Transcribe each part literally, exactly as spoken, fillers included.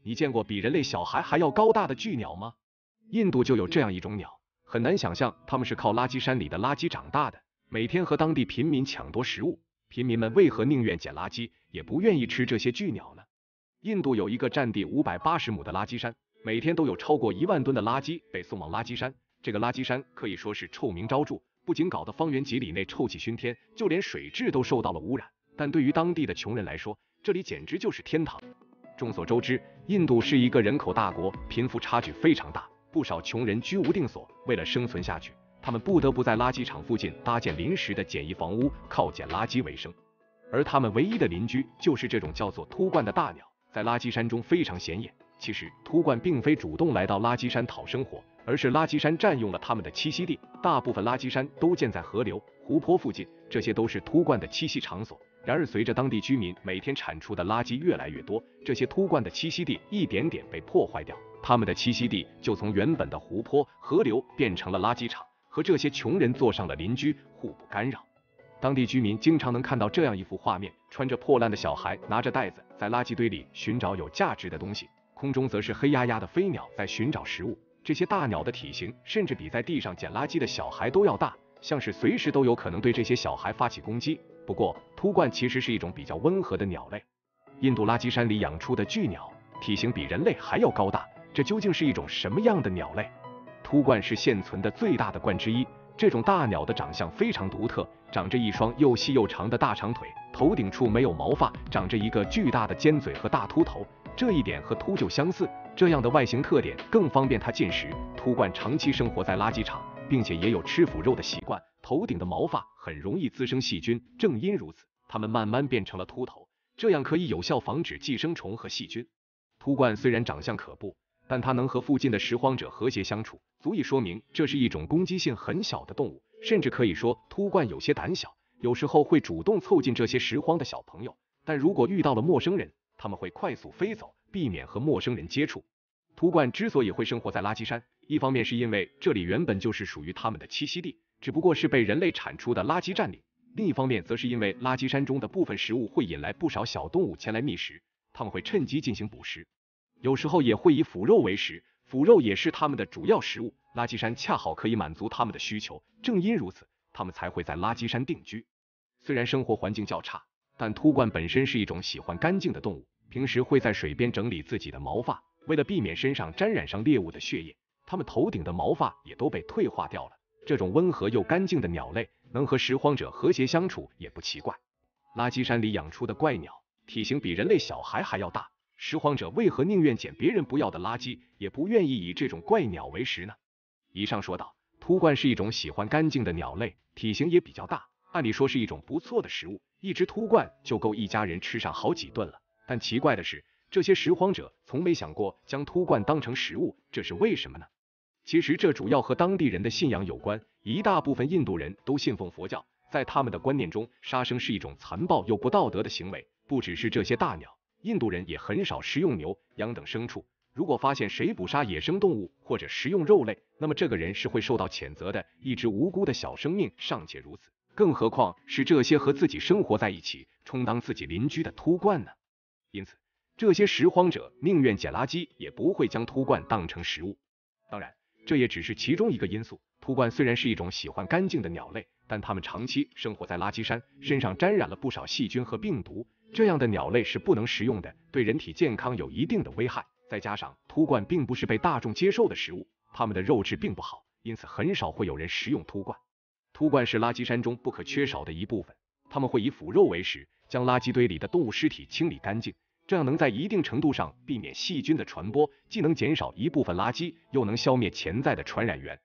你见过比人类小孩还要高大的巨鸟吗？印度就有这样一种鸟，很难想象它们是靠垃圾山里的垃圾长大的，每天和当地平民抢夺食物。平民们为何宁愿捡垃圾，也不愿意吃这些巨鸟呢？印度有一个占地五百八十亩的垃圾山，每天都有超过一万吨的垃圾被送往垃圾山。这个垃圾山可以说是臭名昭著，不仅搞得方圆几里内臭气熏天，就连水质都受到了污染。但对于当地的穷人来说，这里简直就是天堂。众所周知，印度是一个人口大国，贫富差距非常大，不少穷人居无定所，为了生存下去，他们不得不在垃圾场附近搭建临时的简易房屋，靠捡垃圾为生。而他们唯一的邻居就是这种叫做秃鹳的大鸟，在垃圾山中非常显眼。其实秃鹳并非主动来到垃圾山讨生活，而是垃圾山占用了他们的栖息地。大部分垃圾山都建在河流、湖泊附近，这些都是秃鹳的栖息场所。然而随着当地居民每天产出的垃圾越来越多，这些秃鹳的栖息地一点点被破坏掉，他们的栖息地就从原本的湖泊、河流变成了垃圾场，和这些穷人做上了邻居，互不干扰。当地居民经常能看到这样一幅画面：穿着破烂的小孩拿着袋子在垃圾堆里寻找有价值的东西，空中则是黑压压的飞鸟在寻找食物。这些大鸟的体型甚至比在地上捡垃圾的小孩都要大，像是随时都有可能对这些小孩发起攻击。不过秃鹳其实是一种比较温和的鸟类。印度垃圾山里养出的巨鸟体型比人类还要高大，这究竟是一种什么样的鸟类？秃鹳是现存的最大的鹳之一，这种大鸟的长相非常独特，长着一双又细又长的大长腿，头顶处没有毛发，长着一个巨大的尖嘴和大秃头，这一点和秃鹫相似。这样的外形特点更方便它进食。秃鹳长期生活在垃圾场，并且也有吃腐肉的习惯，头顶的毛发很容易滋生细菌，正因如此，它们慢慢变成了秃头，这样可以有效防止寄生虫和细菌。秃鹳虽然长相可怖，但它能和附近的拾荒者和谐相处，足以说明这是一种攻击性很小的动物，甚至可以说秃鹳有些胆小，有时候会主动凑近这些拾荒的小朋友，但如果遇到了陌生人，他们会快速飞走，避免和陌生人接触。秃鹳之所以会生活在垃圾山，一方面是因为这里原本就是属于他们的栖息地，只不过是被人类产出的垃圾占领；另一方面则是因为垃圾山中的部分食物会引来不少小动物前来觅食，他们会趁机进行捕食，有时候也会以腐肉为食，腐肉也是他们的主要食物。垃圾山恰好可以满足他们的需求，正因如此，他们才会在垃圾山定居。虽然生活环境较差，但秃鹳本身是一种喜欢干净的动物，平时会在水边整理自己的毛发，为了避免身上沾染上猎物的血液，它们头顶的毛发也都被退化掉了。这种温和又干净的鸟类能和拾荒者和谐相处也不奇怪。垃圾山里养出的怪鸟体型比人类小孩还要大，拾荒者为何宁愿捡别人不要的垃圾，也不愿意以这种怪鸟为食呢？以上说到，秃鹳是一种喜欢干净的鸟类，体型也比较大，按理说是一种不错的食物，一只秃鹳就够一家人吃上好几顿了。但奇怪的是，这些拾荒者从没想过将秃鹳当成食物，这是为什么呢？其实这主要和当地人的信仰有关，一大部分印度人都信奉佛教，在他们的观念中，杀生是一种残暴又不道德的行为。不只是这些大鸟，印度人也很少食用牛、羊等牲畜。如果发现谁捕杀野生动物或者食用肉类，那么这个人是会受到谴责的。一只无辜的小生命尚且如此，更何况是这些和自己生活在一起、充当自己邻居的秃鹳呢？因此，这些拾荒者宁愿捡垃圾，也不会将秃鹳当成食物。当然，这也只是其中一个因素。秃鹳虽然是一种喜欢干净的鸟类，但它们长期生活在垃圾山，身上沾染了不少细菌和病毒，这样的鸟类是不能食用的，对人体健康有一定的危害。再加上秃鹳并不是被大众接受的食物，它们的肉质并不好，因此很少会有人食用秃鹳。秃鹳是垃圾山中不可缺少的一部分，它们会以腐肉为食，将垃圾堆里的动物尸体清理干净，这样能在一定程度上避免细菌的传播，既能减少一部分垃圾，又能消灭潜在的传染源。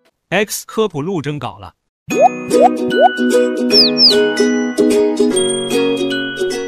X 科普录征稿了。